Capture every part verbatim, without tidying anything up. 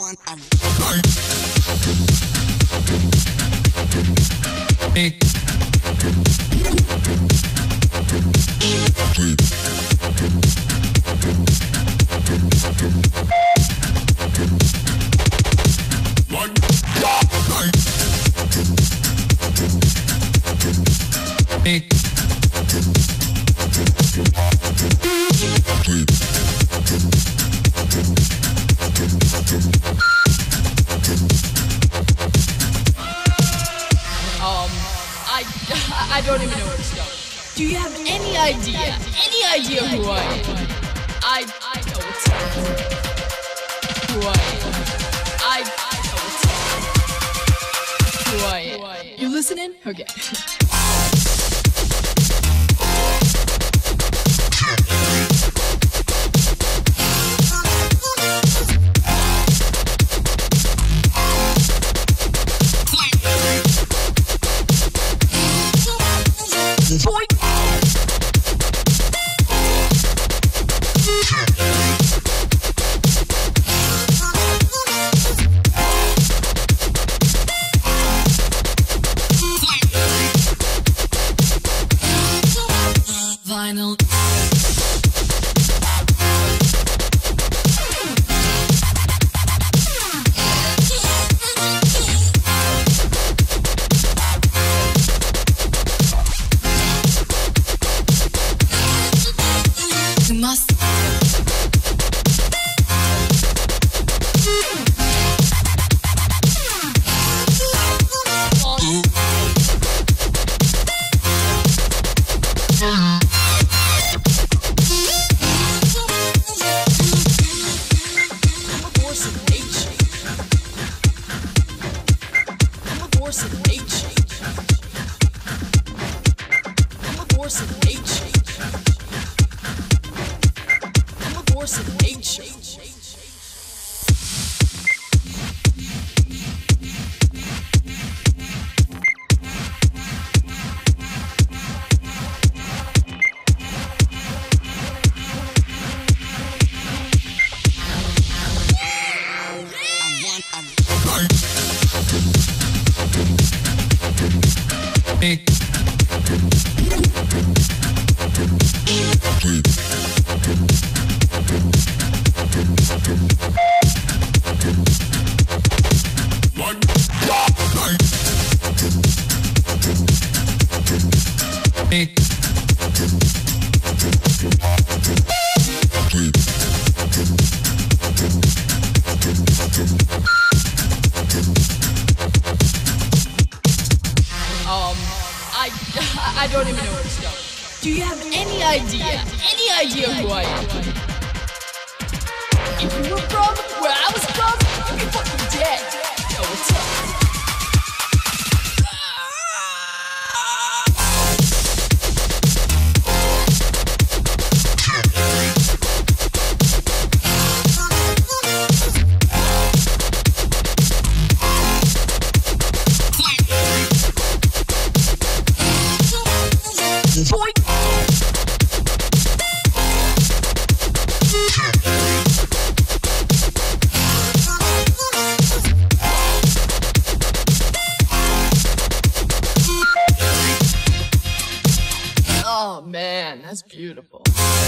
want a I don't even know where to start. Do you have any idea, any idea who I am? I, I know what's up. Who I am. I, I know what's up. Who I am. You listening? Okay. Vinyl. You must. I don't even know where to start. Do you have any idea, any idea who I am? If you were from where I was from, you'd be fucking dead. Yo, what's up? Oh man, that's beautiful.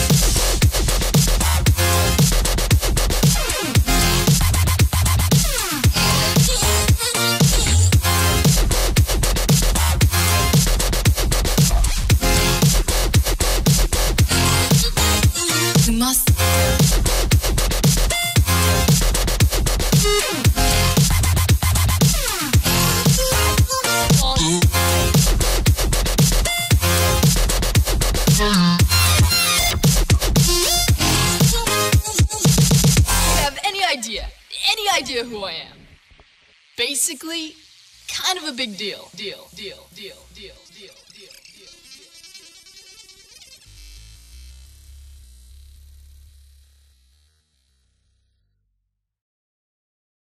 You must. Idea, any idea who I am? Basically, kind of a big deal. Deal, deal, deal, deal, deal.